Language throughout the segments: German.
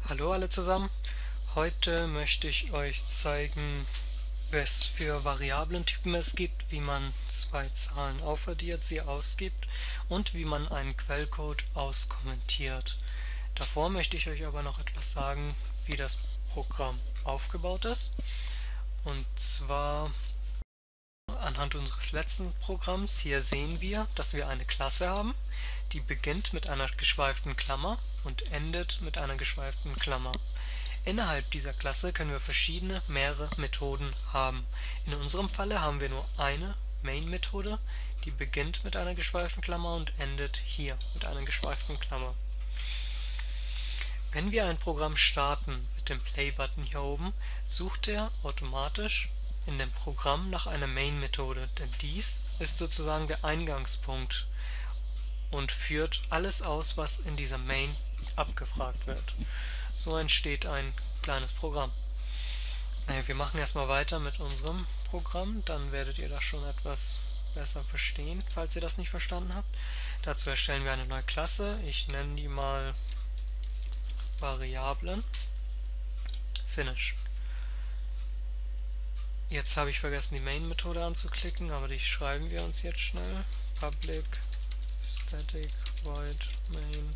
Hallo alle zusammen. Heute möchte ich euch zeigen, was für Variablentypen es gibt, wie man zwei Zahlen aufaddiert, sie ausgibt und wie man einen Quellcode auskommentiert. Davor möchte ich euch aber noch etwas sagen, wie das Programm aufgebaut ist. Und zwar anhand unseres letzten Programms. Hier sehen wir, dass wir eine Klasse haben, die beginnt mit einer geschweiften Klammer und endet mit einer geschweiften Klammer. Innerhalb dieser Klasse können wir mehrere Methoden haben. In unserem Falle haben wir nur eine Main-Methode, die beginnt mit einer geschweiften Klammer und endet hier mit einer geschweiften Klammer. Wenn wir ein Programm starten mit dem Play-Button hier oben, sucht er automatisch in dem Programm nach einer Main-Methode, denn dies ist sozusagen der Eingangspunkt und führt alles aus, was in dieser Main abgefragt wird. So entsteht ein kleines Programm. Wir machen erstmal weiter mit unserem Programm, dann werdet ihr das schon etwas besser verstehen, falls ihr das nicht verstanden habt. Dazu erstellen wir eine neue Klasse. Ich nenne die mal Variablen. Finish. Jetzt habe ich vergessen, die Main-Methode anzuklicken, aber die schreiben wir uns jetzt schnell. Public static void main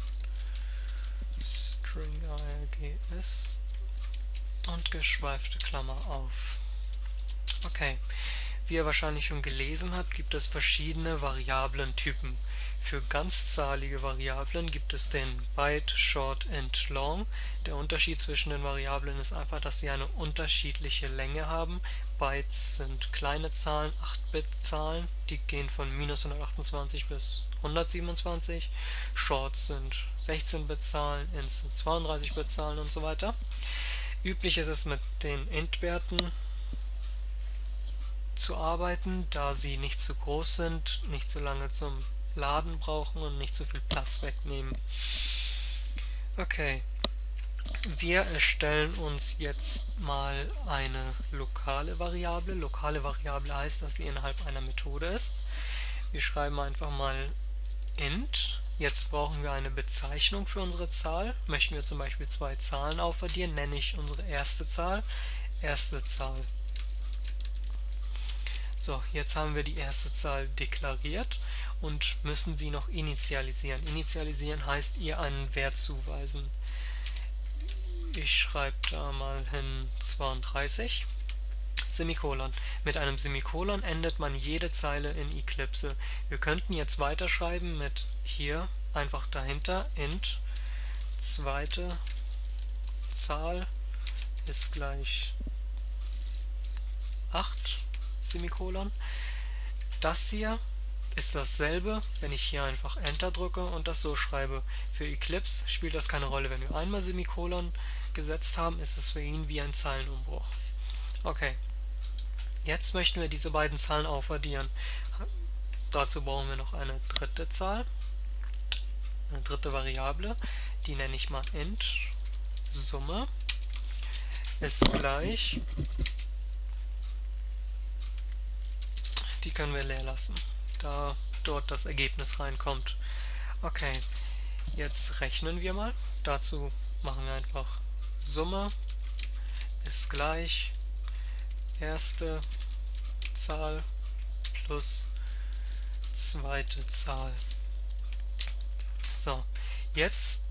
string args und geschweifte Klammer auf. Okay, wie ihr wahrscheinlich schon gelesen habt, gibt es verschiedene Variablentypen. Für ganzzahlige Variablen gibt es den Byte, Short and Long. Der Unterschied zwischen den Variablen ist einfach, dass sie eine unterschiedliche Länge haben. Bytes sind kleine Zahlen, 8-Bit-Zahlen, die gehen von -128 bis 127. Shorts sind 16-Bit-Zahlen, Ints sind 32-Bit-Zahlen und so weiter. Üblich ist es mit den Int-Werten zu arbeiten, da sie nicht zu groß sind, nicht so lange zum Laden brauchen und nicht so viel Platz wegnehmen. Okay, wir erstellen uns jetzt mal eine lokale Variable. Lokale Variable heißt, dass sie innerhalb einer Methode ist. Wir schreiben einfach mal int. Jetzt brauchen wir eine Bezeichnung für unsere Zahl. Möchten wir zum Beispiel zwei Zahlen aufaddieren, nenne ich unsere erste Zahl So, jetzt haben wir die erste Zahl deklariert und müssen sie noch initialisieren. Initialisieren heißt ihr einen Wert zuweisen. Ich schreibe da mal hin 32. Semikolon. Mit einem Semikolon endet man jede Zeile in Eclipse. Wir könnten jetzt weiterschreiben mit hier einfach dahinter int zweite Zahl ist gleich 8 Semikolon. Das hier ist dasselbe, wenn ich hier einfach Enter drücke und das so schreibe. Für Eclipse spielt das keine Rolle. Wenn wir einmal Semikolon gesetzt haben, ist es für ihn wie ein Zeilenumbruch. Okay, jetzt möchten wir diese beiden Zahlen aufaddieren. Dazu brauchen wir noch eine dritte Zahl, eine dritte Variable. Die nenne ich mal int Summe ist gleich, die können wir leer lassen, da dort das Ergebnis reinkommt. Okay, jetzt rechnen wir mal. Dazu machen wir einfach Summe ist gleich erste Zahl plus zweite Zahl. So, jetzt,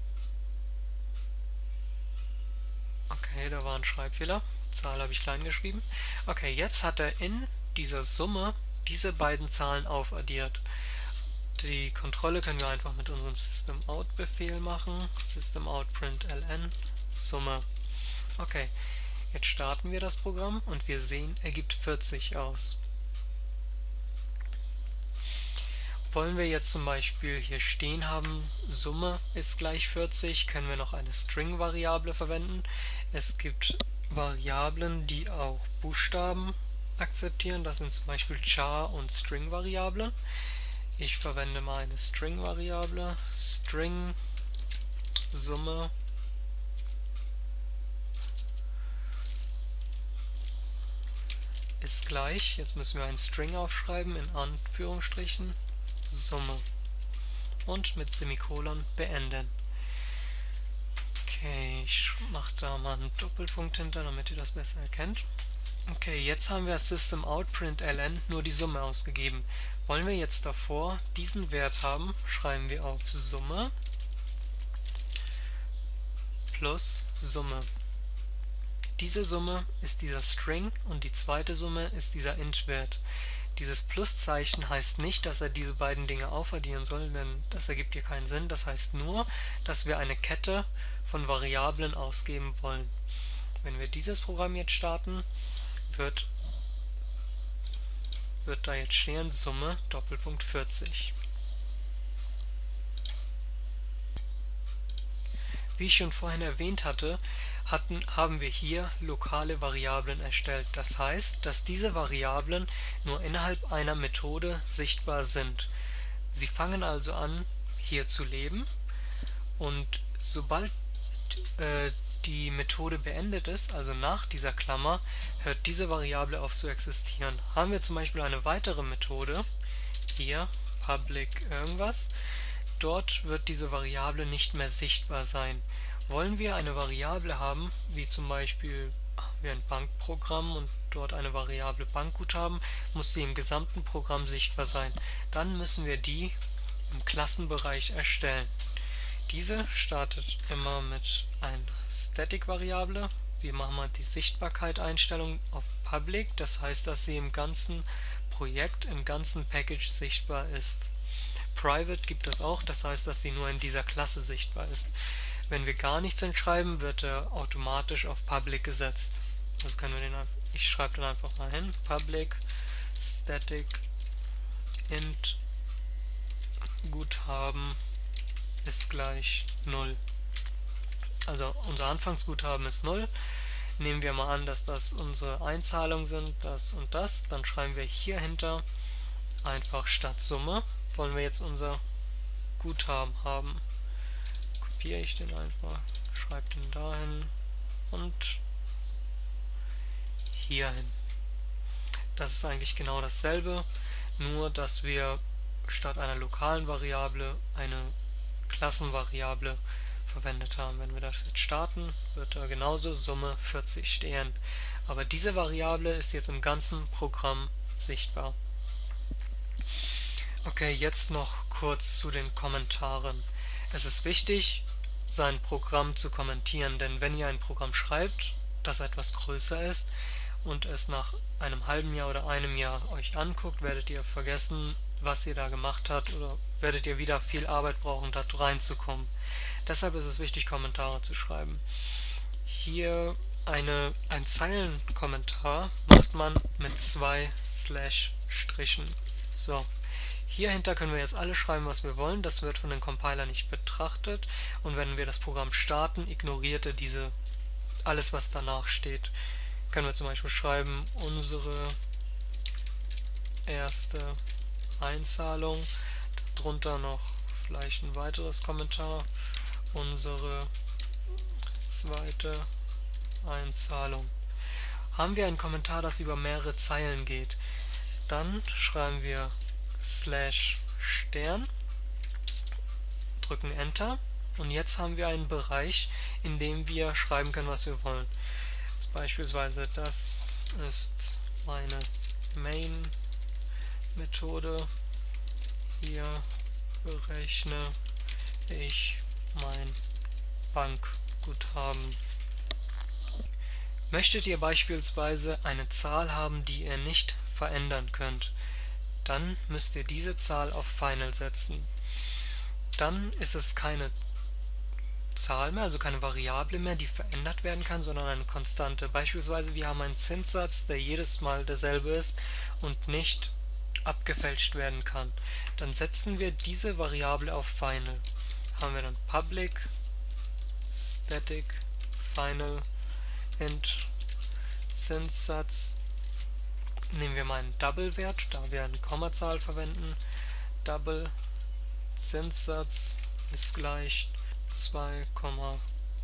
okay, da war ein Schreibfehler, Zahl habe ich klein geschrieben. Okay, jetzt hat er in dieser Summe diese beiden Zahlen aufaddiert. Die Kontrolle können wir einfach mit unserem systemout-Befehl machen. systemout.println Summe. Okay, jetzt starten wir das Programm und wir sehen, er gibt 40 aus. Wollen wir jetzt zum Beispiel hier stehen haben, Summe ist gleich 40, können wir noch eine String-Variable verwenden. Es gibt Variablen, die auch Buchstaben akzeptieren, das sind zum Beispiel Char- und String-Variablen. Ich verwende mal eine String-Variable, String Summe ist gleich, jetzt müssen wir einen String aufschreiben, in Anführungsstrichen, Summe und mit Semikolon beenden. Okay, ich mache da mal einen Doppelpunkt hinter, damit ihr das besser erkennt. Okay, jetzt haben wir Systemout.println nur die Summe ausgegeben. Wollen wir jetzt davor diesen Wert haben, schreiben wir auf Summe plus Summe. Diese Summe ist dieser String und die zweite Summe ist dieser Int-Wert. Dieses Pluszeichen heißt nicht, dass er diese beiden Dinge aufaddieren soll, denn das ergibt hier keinen Sinn. Das heißt nur, dass wir eine Kette von Variablen ausgeben wollen. Wenn wir dieses Programm jetzt starten, wird da jetzt stehen Summe Doppelpunkt 40. Wie ich schon vorhin erwähnt hatte, haben wir hier lokale Variablen erstellt. Das heißt, dass diese Variablen nur innerhalb einer Methode sichtbar sind. Sie fangen also an, hier zu leben, und sobald die Methode beendet ist, also nach dieser Klammer, hört diese Variable auf zu existieren. Haben wir zum Beispiel eine weitere Methode, hier public irgendwas, dort wird diese Variable nicht mehr sichtbar sein. Wollen wir eine Variable haben, wie zum Beispiel wir ein Bankprogramm und dort eine Variable Bankguthaben, muss sie im gesamten Programm sichtbar sein. Dann müssen wir die im Klassenbereich erstellen. Diese startet immer mit einer Static-Variable. Wir machen mal die Sichtbarkeit-Einstellung auf Public, das heißt, dass sie im ganzen Projekt, im ganzen Package sichtbar ist. Private gibt es auch, das heißt, dass sie nur in dieser Klasse sichtbar ist. Wenn wir gar nichts hinschreiben, wird er automatisch auf Public gesetzt. Also können wir ich schreibe dann einfach mal hin, Public Static int Guthaben ist gleich 0. Also unser Anfangsguthaben ist 0. Nehmen wir mal an, dass das unsere Einzahlungen sind, das und das. Dann schreiben wir hier hinter einfach statt Summe, wollen wir jetzt unser Guthaben haben. Kopiere ich den einfach, schreibe den dahin und hier hin. Das ist eigentlich genau dasselbe, nur dass wir statt einer lokalen Variable eine Klassenvariable verwendet haben. Wenn wir das jetzt starten, wird da genauso Summe 40 stehen. Aber diese Variable ist jetzt im ganzen Programm sichtbar. Okay, jetzt noch kurz zu den Kommentaren. Es ist wichtig, sein Programm zu kommentieren, denn wenn ihr ein Programm schreibt, das etwas größer ist und es nach einem halben Jahr oder einem Jahr euch anguckt, werdet ihr vergessen, was ihr da gemacht habt, oder werdet ihr wieder viel Arbeit brauchen, da reinzukommen. Deshalb ist es wichtig, Kommentare zu schreiben. Hier ein Zeilenkommentar macht man mit 2 Slash-Strichen. So, hier hinter können wir jetzt alles schreiben, was wir wollen. Das wird von dem Compiler nicht betrachtet, und wenn wir das Programm starten, ignoriert er alles, was danach steht. Können wir zum Beispiel schreiben, unsere erste Einzahlung, darunter noch vielleicht ein weiteres Kommentar, unsere zweite Einzahlung. Haben wir einen Kommentar, das über mehrere Zeilen geht, dann schreiben wir /Stern, drücken Enter, und jetzt haben wir einen Bereich, in dem wir schreiben können, was wir wollen. Jetzt beispielsweise, das ist meine Main-Methode, hier berechne ich mein Bankguthaben. Möchtet ihr beispielsweise eine Zahl haben, die ihr nicht verändern könnt, dann müsst ihr diese Zahl auf Final setzen. Dann ist es keine Zahl mehr, also keine Variable mehr, die verändert werden kann, sondern eine Konstante. Beispielsweise wir haben einen Zinssatz, der jedes Mal derselbe ist und nicht abgefälscht werden kann. Dann setzen wir diese Variable auf Final. Haben wir dann Public Static Final int Zinssatz. Nehmen wir mal einen Double-Wert, da wir eine Kommazahl verwenden. Double Zinssatz ist gleich 2,8%.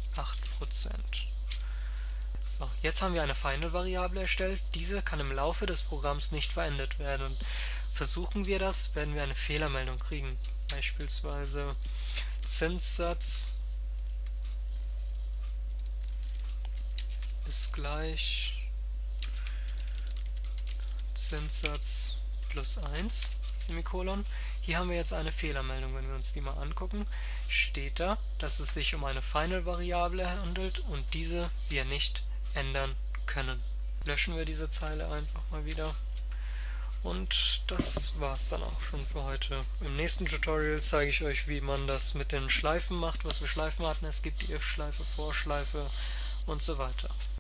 So, jetzt haben wir eine Final-Variable erstellt. Diese kann im Laufe des Programms nicht verändert werden. Und versuchen wir das, werden wir eine Fehlermeldung kriegen. Beispielsweise Zinssatz ist gleich Zinssatz plus 1, Semikolon. Hier haben wir jetzt eine Fehlermeldung. Wenn wir uns die mal angucken, steht da, dass es sich um eine Final-Variable handelt und diese wir nicht ändern können. Löschen wir diese Zeile einfach mal wieder. Und das war's dann auch schon für heute. Im nächsten Tutorial zeige ich euch, wie man das mit den Schleifen macht, was wir Schleifen hatten. Es gibt die if-Schleife, For-Schleife und so weiter.